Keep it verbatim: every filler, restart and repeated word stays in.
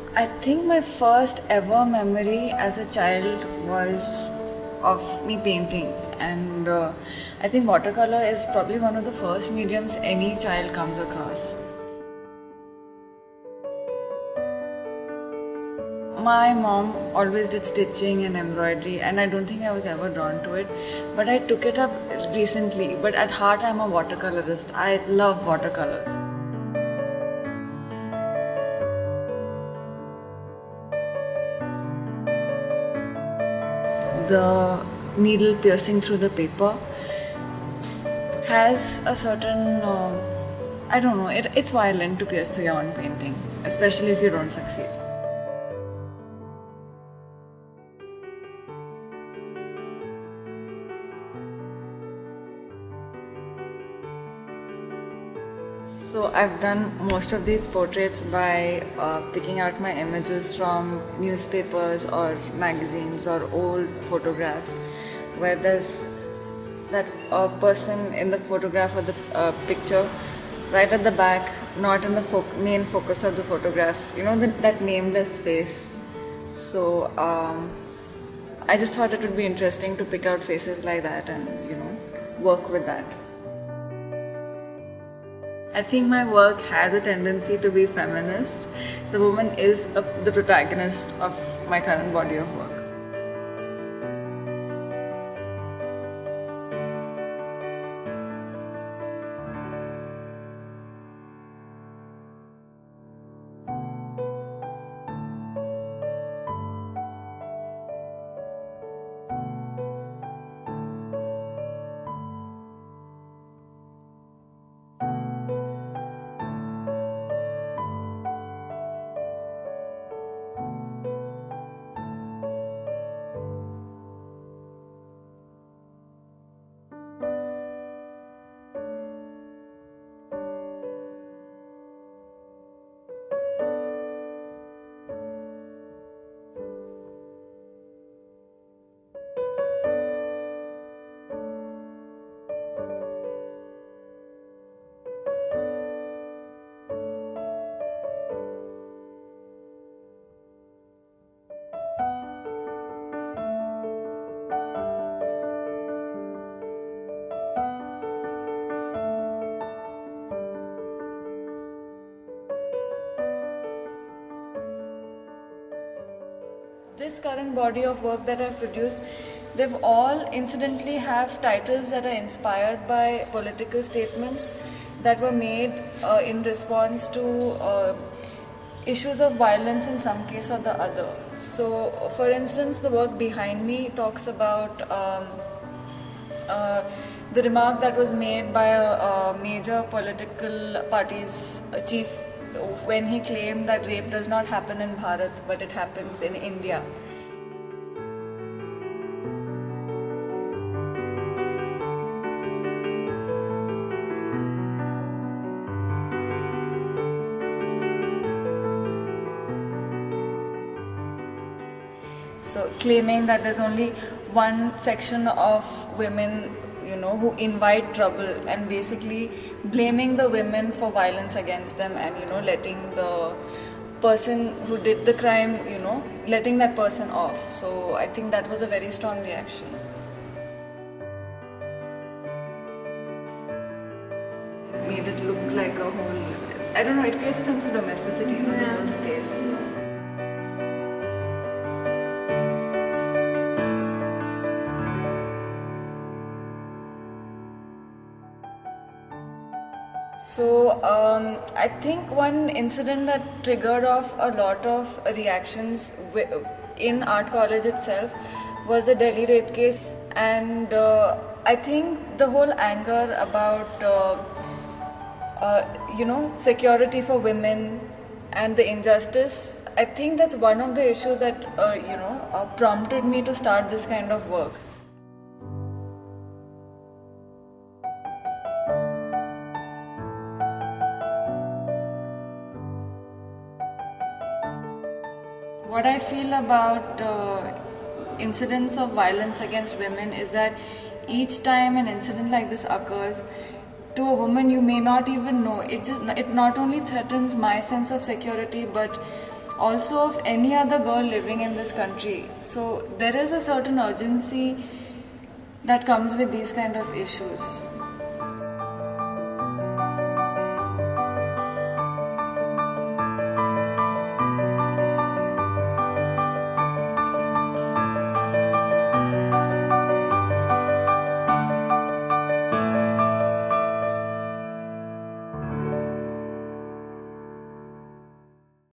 I think my first ever memory as a child was of me painting, and uh, I think watercolor is probably one of the first mediums any child comes across. My mom always did stitching and embroidery, and I don't think I was ever drawn to it, but I took it up recently. But at heart, I'm a watercolorist. I love watercolors. The needle piercing through the paper has a certain, uh, I don't know, it, it's violent to pierce through your own painting, especially if you don't succeed. So I've done most of these portraits by uh, picking out my images from newspapers or magazines or old photographs, where there's that uh, person in the photograph or the uh, picture right at the back, not in the fo main focus of the photograph, you know, the, that nameless face. So um, I just thought it would be interesting to pick out faces like that and, you know, work with that. I think my work has a tendency to be feminist. The woman is a, the protagonist of my current body of work. This current body of work that I've produced, they've all incidentally have titles that are inspired by political statements that were made uh, in response to uh, issues of violence in some case or the other. So, for instance, the work behind me talks about um, uh, the remark that was made by a, a major political party's chief when he claimed that rape does not happen in Bharat, but it happens in India. So claiming that there's only one section of women, you know, who invite trouble, and basically blaming the women for violence against them, and, you know, letting the person who did the crime, you know, letting that person off. So I think that was a very strong reaction. It made it look like a whole, I don't know, it creates a sense of domesticity in the whole space. So um, I think one incident that triggered off a lot of reactions in art college itself was the Delhi rape case, and uh, I think the whole anger about uh, uh, you know, security for women and the injustice, I think that's one of the issues that uh, you know uh, prompted me to start this kind of work. What I feel about uh, incidents of violence against women is that each time an incident like this occurs, to a woman you may not even know, it just it not only threatens my sense of security, but also of any other girl living in this country. So there is a certain urgency that comes with these kind of issues.